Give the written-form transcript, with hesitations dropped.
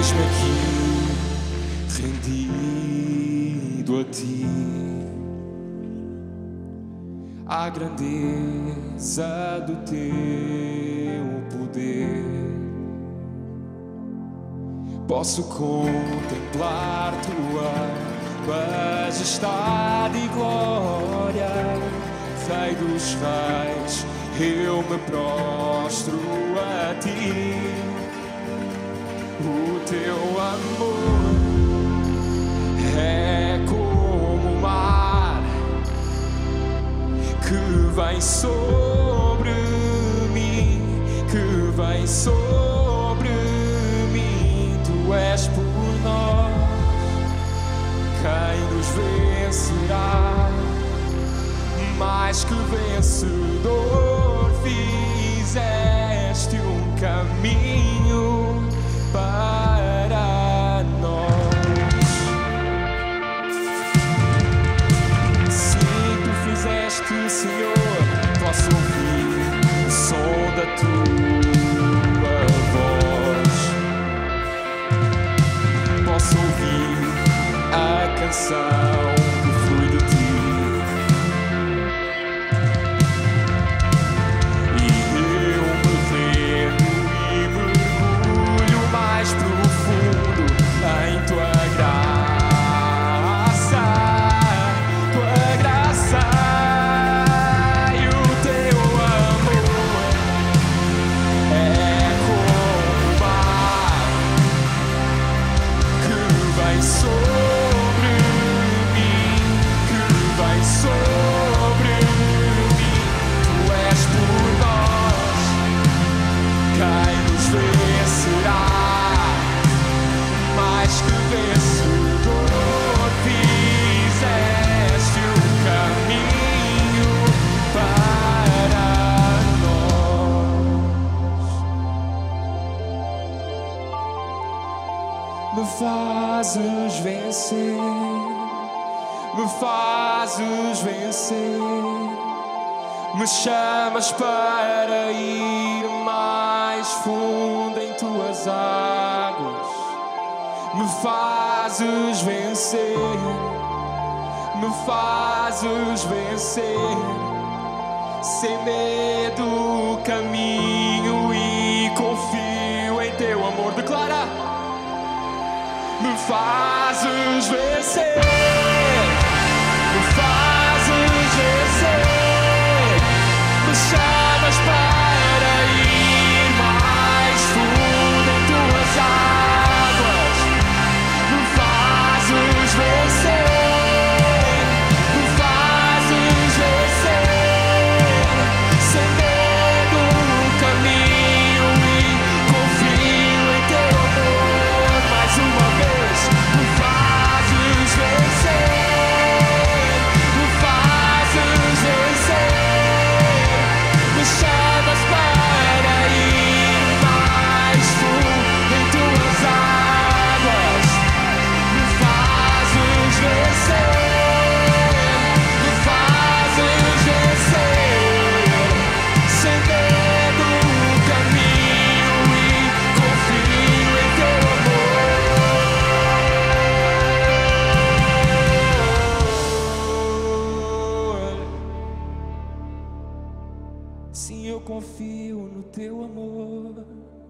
Eis-me aqui, rendido a ti, à grandeza do teu poder. Posso contemplar tua majestade e glória, Rei dos reis, eu me prostro a ti. O teu amor é como o mar que vem sobre mim, que vem sobre mim. Tu és por nós quem nos vencerá, mais que vencedor. Fizeste um caminho para nós. Sim, tu fizeste, Senhor. Posso ouvir o som da tua voz, posso ouvir a canção que flui de ti. Me fazes vencer, me fazes vencer, me chamas para ir mais fundo em tuas águas. Me fazes vencer, me fazes vencer, sem medo caminho e confio em teu amor. Declara: me fazes vencer, me fazes vencer, me chamas para ir mais fundo em tuas águas. Me fazes vencer, me fazes vencer, sem medo no caminho e confio em teu amor. Mais uma vez, me fazes vencer, me fazes vencer, me chamas para ir mais fundo em tuas águas. Me fazes vencer, me fazes vencer, sem medo no caminho e confio em teu amor. Sim, eu confio no teu amor.